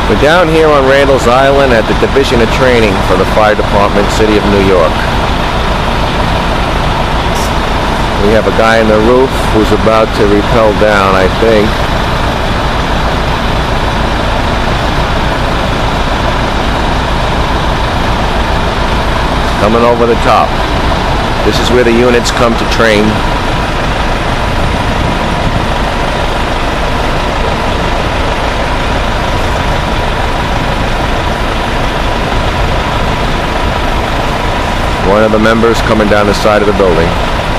We're down here on Randall's Island at the Division of Training for the Fire Department, City of New York. We have a guy on the roof who's about to rappel down, I think. Coming over the top. This is where the units come to train. One of the members coming down the side of the building.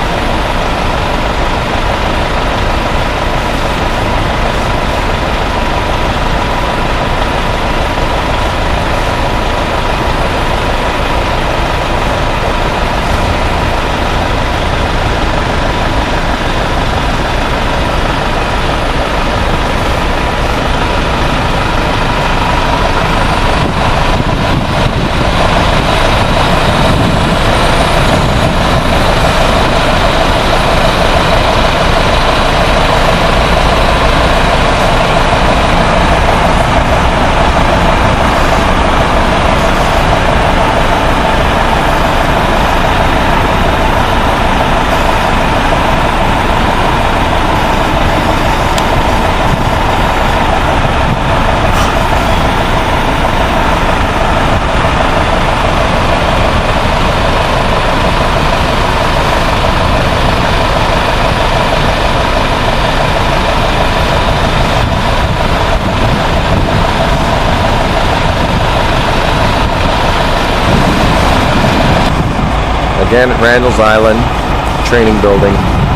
Again at Randall's Island training building.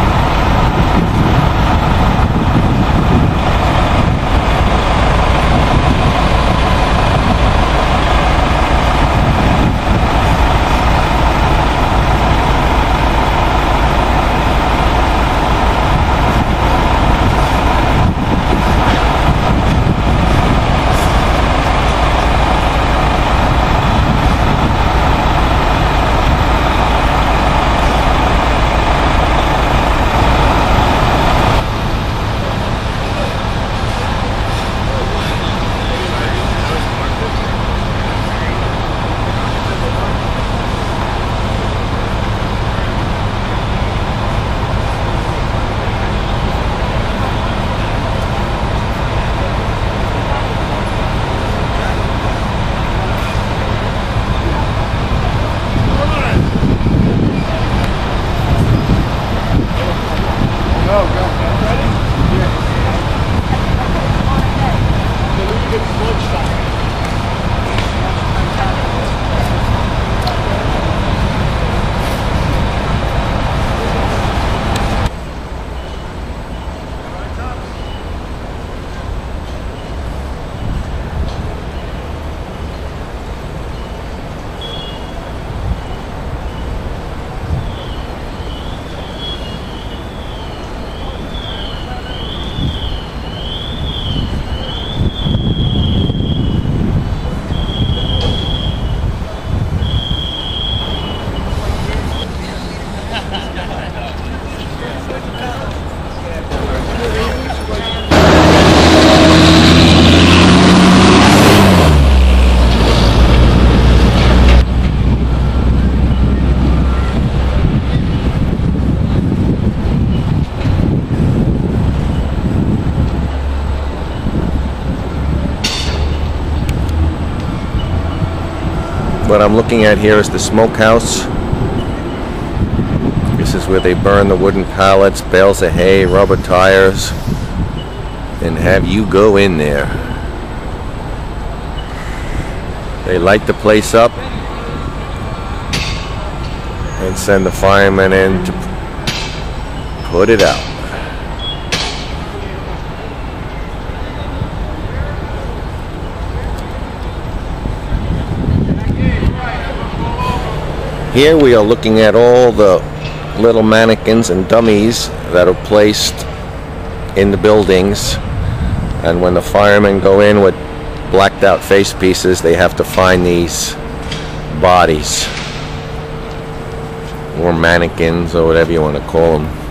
What I'm looking at here is the smokehouse. This is where they burn the wooden pallets, bales of hay, rubber tires, and have you go in there. They light the place up and send the firemen in to put it out. Here we are looking at all the little mannequins and dummies that are placed in the buildings, and when the firemen go in with blacked out face pieces, they have to find these bodies or mannequins or whatever you want to call them.